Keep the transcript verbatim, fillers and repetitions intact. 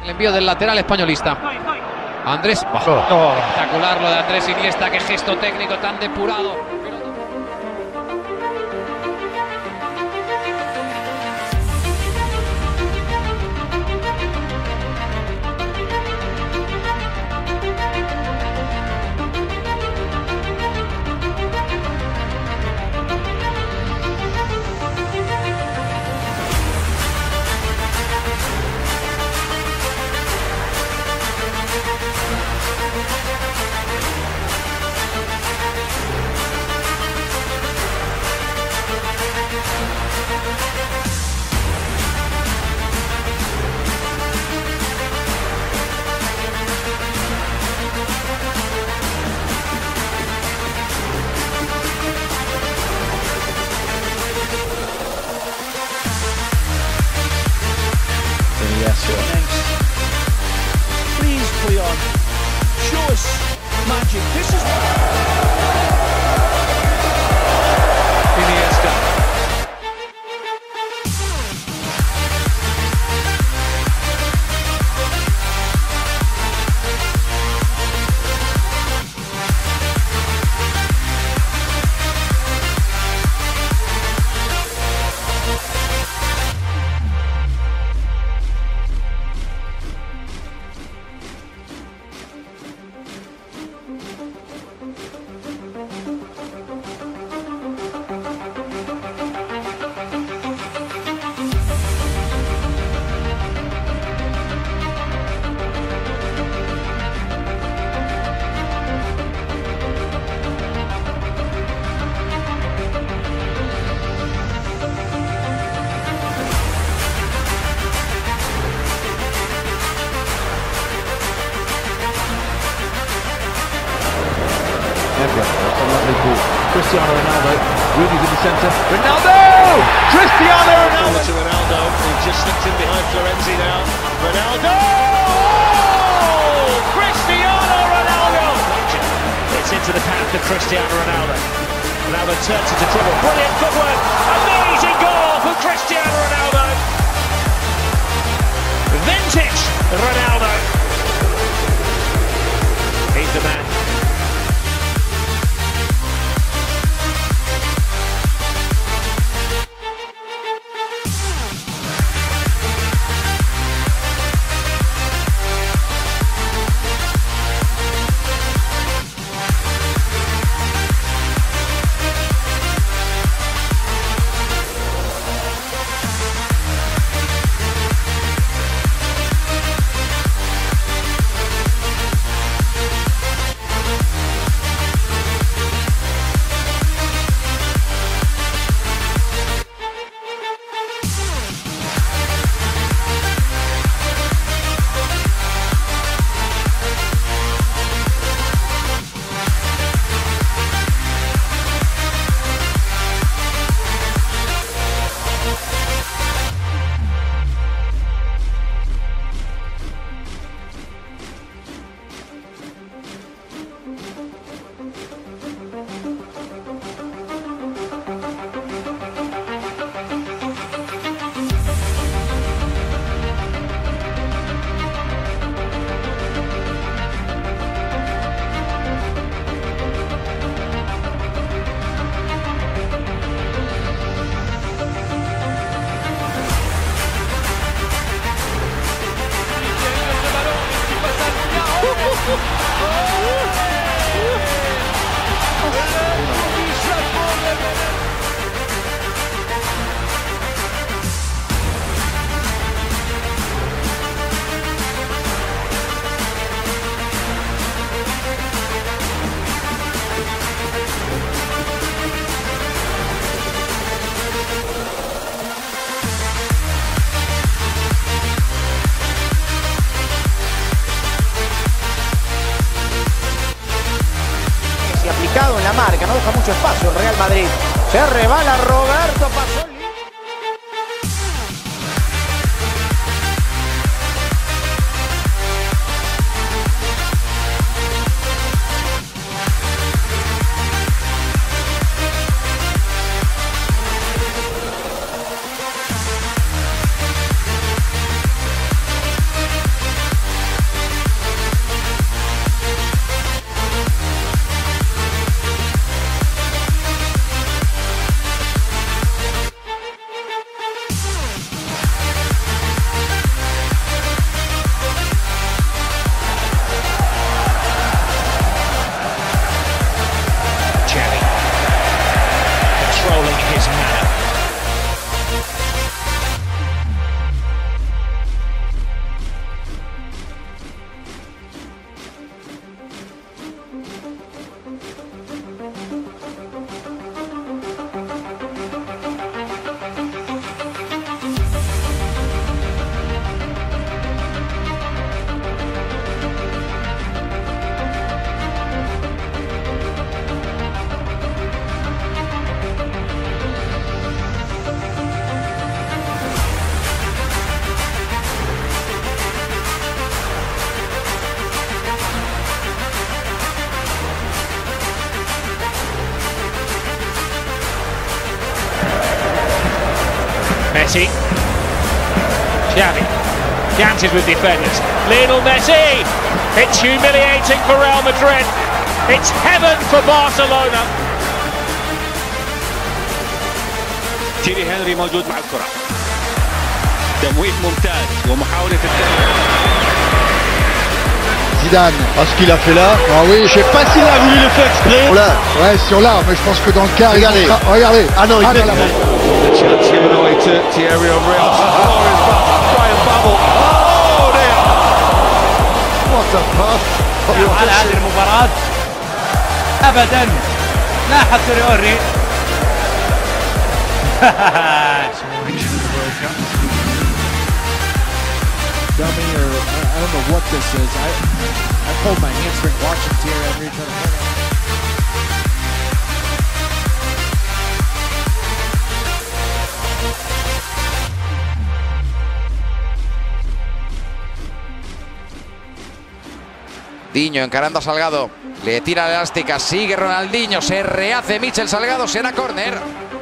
El envío del lateral españolista. Andrés, oh, oh. Espectacular lo de Andrés Iniesta, qué gesto técnico tan depurado. Please, Cleon, show us magic. This is Iniesta. Cristiano Ronaldo, Rooney's in the centre, Ronaldo! Cristiano Ronaldo! To Ronaldo, he just slipped in behind Florenzi now, Ronaldo! Cristiano Ronaldo! It's into the path of Cristiano Ronaldo. Ronaldo turns into trouble, brilliant footwork, amazing goal from Cristiano Ronaldo! Vintage Ronaldo! He's the man. En la marca, no deja mucho espacio el Real Madrid. Se rebala Roberto, pasó. Messi. Xavi. Dances with defenders. Lionel Messi. It's humiliating for Real Madrid. It's heaven for Barcelona. تيري هنري موجود مع الكرة. تمويه ممتاز ومحاولة التمويه. Zidane, ah, ce qu'il a fait là, ah oui, je sais pas s'il a voulu le faire exprès. Oh là, ouais, sur là, mais je pense que dans le cas, regardez, il regardez, ah non, il ah, fait la The chance given away to Thierry Henry. Brian Bubble. Oh dear. What a pass. على هذه المباراة أبدا لا حتى يوري. Dummy or I don't know what this is. I I pulled my hamstring watching Thierry Henry trying to hit him. Diño encarando a Salgado, le tira la elástica, sigue Ronaldinho, se rehace Michel Salgado, será córner.